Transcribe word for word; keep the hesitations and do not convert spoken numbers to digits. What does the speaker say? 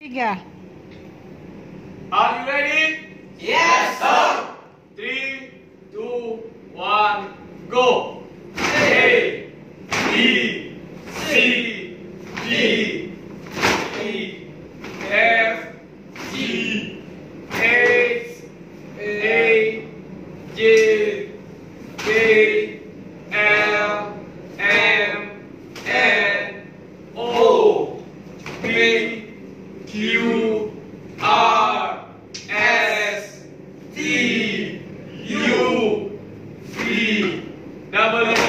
Tiga. Are you ready? Yes, sir. Three, two, one, go. A, B, C, D, E, F, G, H, A, J, K, L, M, N, O, P, Q, R, S, T, U, V, W,